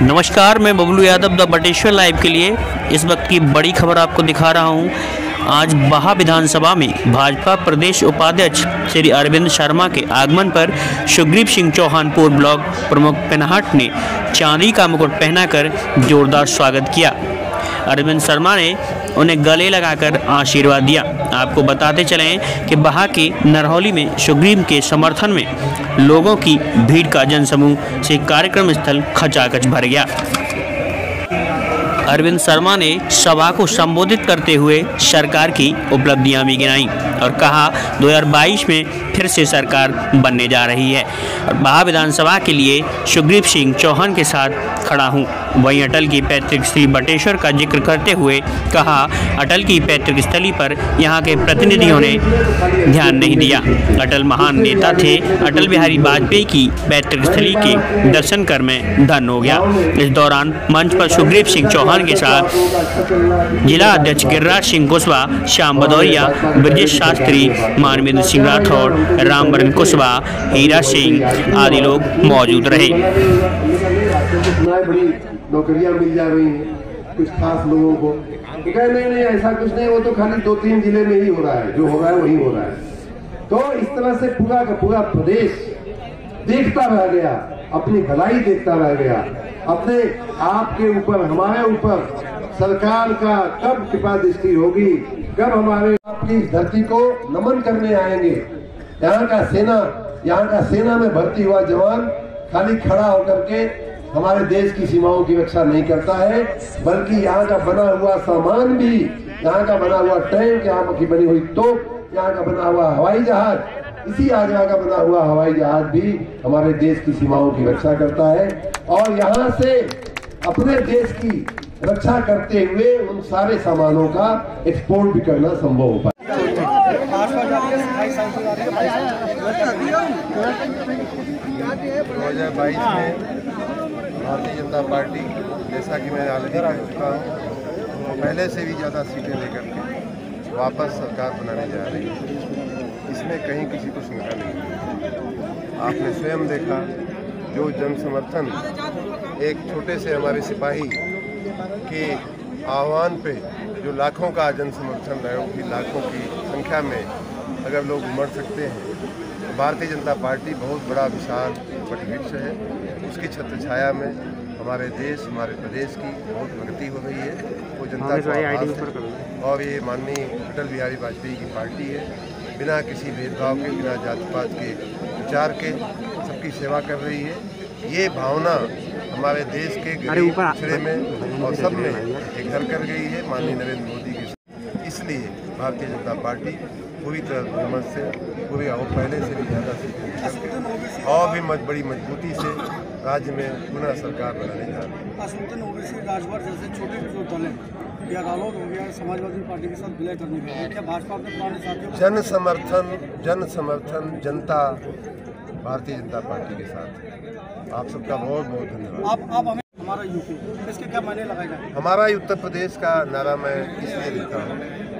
नमस्कार, मैं Bablu Yadav the Bateshwar live के लिए इस वक्त की बड़ी खबर आपको दिखा रहा हूं। आज बहा विधानसभा में भाजपा प्रदेश उपाध्यक्ष श्री अरविंद शर्मा के आगमन पर सुग्रीव सिंह चौहान पूर्व ब्लॉक प्रमुख पेनाहट ने चांदी का मुकुट पहनाकर जोरदार स्वागत किया। अरविंद शर्मा ने उन्हें गले लगाकर आशीर्वाद दिया। आपको बताते चलें कि बहा के नरहौली में सुग्रीव के समर्थन में लोगों की भीड़ का जनसमूह से कार्यक्रम स्थल खचाखच भर गया। अरविंद शर्मा ने सभा को संबोधित करते हुए सरकार की उपलब्धियां भी गिनाई और कहा 2022 में फिर से सरकार बनने जा रही है और बहा विधानसभा के लिए सुग्रीव सिंह चौहान के साथ खड़ा हूं। वहीं अटल की पैतृक स्थली बटेश्वर का जिक्र करते हुए कहा, अटल की पैतृक स्थली पर यहां के प्रतिनिधियों ने ध्यान नहीं दिया। अटल महान नेता थे। अटल बिहारी वाजपेयी की पैतृक स्थली के दर्शन कर मैं धन्य हो गया। इस दौरान मंच पर सुग्रीव सिंह चौहान के साथ जिला अध्यक्ष गिरिराज सिंह कुशवाहा, श्याम भदौरिया, ब्रजेश शास्त्री, मानवेंद्र सिंह राठौड़, रामवरण कुशवाहा, हीरा सिंह आदि लोग मौजूद रहे। बड़ी नौकरियां मिल जा रही हैं कुछ खास लोगों को, तो कहे नहीं ऐसा कुछ नहीं, वो तो खाली 2-3 जिले में ही हो रहा है, जो हो रहा है वही हो रहा है। तो इस तरह से पूरा का पूरा प्रदेश देखता रह गया, अपनी भलाई देखता रह गया। अपने आपके ऊपर, हमारे ऊपर सरकार का कब कृपा दृष्टि होगी, कब हमारे आपकी धरती को नमन करने आएंगे। यहाँ का सेना में भर्ती हुआ जवान खाली खड़ा होकर के हमारे देश की सीमाओं की रक्षा नहीं करता है, बल्कि यहाँ का बना हुआ सामान भी, यहाँ का बना हुआ टैंक, यहाँ की बनी हुई तोप, यहाँ का बना हुआ हवाई जहाज, इसी आगरा का बना हुआ हवाई जहाज भी हमारे देश की सीमाओं की रक्षा करता है। और यहाँ से अपने देश की रक्षा करते हुए उन सारे सामानों का एक्सपोर्ट भी करना संभव हो पाए। 2022 में भारतीय जनता पार्टी, जैसा कि मैं ऑलरेडी कह चुका हूँ, पहले से भी ज़्यादा सीटें लेकर के वापस सरकार बनाने जा रही है। इसमें कहीं किसी को शंका नहीं है। आपने स्वयं देखा जो जन समर्थन एक छोटे से हमारे सिपाही के आह्वान पे जो लाखों का जन समर्थन है, उनकी लाखों की संख्या में अगर लोग उमड़ सकते हैं, भारतीय जनता पार्टी बहुत बड़ा विशाल वटवृक्ष है। उसकी छत्र छाया में हमारे देश, हमारे प्रदेश की बहुत प्रगति हो रही है। वो जनता को और ये माननीय अटल बिहारी वाजपेयी की पार्टी है। बिना किसी भेदभाव के, बिना जाति पात के विचार के सबकी सेवा कर रही है। ये भावना हमारे देश के गरीब पिछड़े में और सब में एक घर कर गई है माननीय नरेंद्र मोदी की। इसलिए भारतीय जनता पार्टी पूरी तरह हिम्मत से, पूरी और पहले से भी ज़्यादा सीटें और भी बड़ी मजबूती से राज्य में पुनः सरकार बनाने जा रही है। ओबीसी राजभर जैसे छोटे जो दल हैं या रालोद हो गया, समाजवादी पार्टी के साथ विलय करने के लिए क्या भाजपा अपने पुराने साथियों जन समर्थन जनता भारतीय जनता पार्टी के साथ। आप सबका बहुत बहुत धन्यवाद। आप हमें हमारा यूपी, इसके क्या मायने लगाएगा? हमारा उत्तर प्रदेश का नारा मैं इसलिए देता हूँ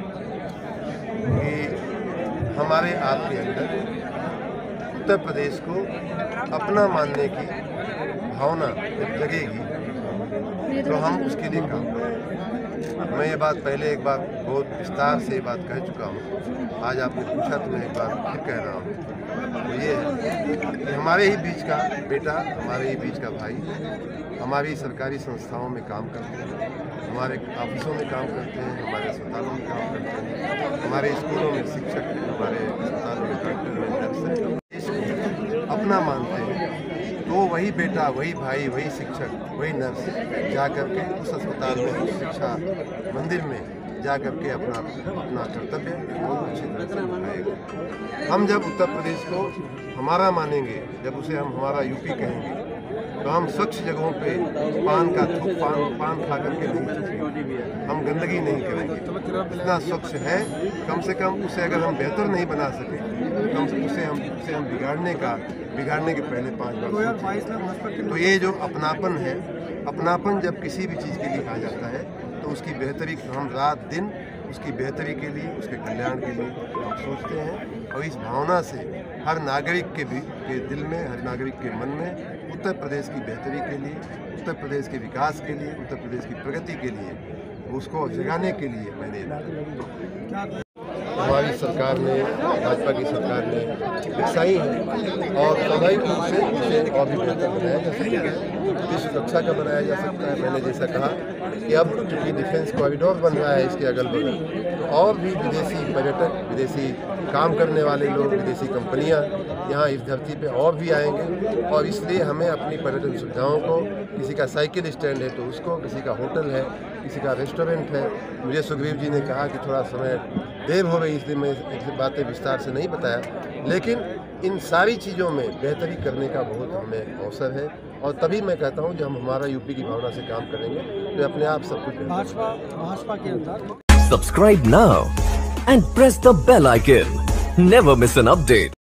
कि हमारे आपके अंदर उत्तर प्रदेश को अपना मानने की भावना जब जगेगी तो हम उसके लिए काम करेंगे। मैं ये बात पहले एक बार बहुत विस्तार से बात कह चुका हूँ। आज आपने पूछा तो मैं एक बार फिर कह रहा हूँ। तो ये है कि हमारे ही बीच का बेटा, हमारे ही बीच का भाई हमारी सरकारी संस्थाओं में काम करते हैं, हमारे ऑफिसों में काम करते हैं, हमारे अस्पतालों में काम करते हैं, हमारे स्कूलों में शिक्षक, हमारे अस्पतालों में डॉक्टर, में नर्स अपना मानते हैं। तो वही बेटा, वही भाई, वही शिक्षक, वही नर्स जा करके उस अस्पताल में, उस शिक्षा मंदिर में जा करके अपना कर्तव्य बहुत अच्छी तरह से निभाएगा। हम जब उत्तर प्रदेश को हमारा मानेंगे, जब उसे हम हमारा यूपी कहेंगे, तो हम स्वच्छ जगहों पे पान खा करके नहीं चलेंगे, हम गंदगी नहीं करेंगे। इतना स्वच्छ है, कम से कम उसे अगर हम बेहतर नहीं बना सके, कम से उसे हम बिगाड़ने के पहले 5 बार। तो ये जो अपनापन है, अपनापन जब किसी भी चीज़ के लिए कहा जाता है तो उसकी बेहतरी हम रात दिन उसकी बेहतरी के लिए, उसके कल्याण के लिए हम सोचते हैं। और इस भावना से हर नागरिक के दिल में, हर नागरिक के मन में उत्तर प्रदेश की बेहतरी के लिए, उत्तर प्रदेश के विकास के लिए, उत्तर प्रदेश की प्रगति के लिए, उसको जगाने के लिए मैंने हमारी सरकार ने, भाजपा की सरकार ने दिखाई है और स्वाभाविक रूप से इसे और भी बेहतर बनाया जा सकता है, देश सुरक्षा का बनाया जा सकता है। मैंने जैसा कहा कि अब चूँकि डिफेंस कॉरिडोर बन रहा है इसके अगल बगल, तो और भी विदेशी पर्यटक, विदेशी काम करने वाले लोग, विदेशी कंपनियां यहाँ इस धरती पे और भी आएंगे। और इसलिए हमें अपनी पर्यटन सुविधाओं को, किसी का साइकिल स्टैंड है तो उसको, किसी का होटल है, किसी का रेस्टोरेंट है। मुझे सुग्रीव जी ने कहा कि थोड़ा समय देर हो गई, इसलिए मैं एक बातें विस्तार से नहीं बताया, लेकिन इन सारी चीज़ों में बेहतरी करने का बहुत हमें अवसर है। और तभी मैं कहता हूँ जब हम हमारा यूपी की भावना से काम करेंगे तो अपने आप सब कुछ भाजपा के अंदर subscribe now and press the bell icon, never miss an update.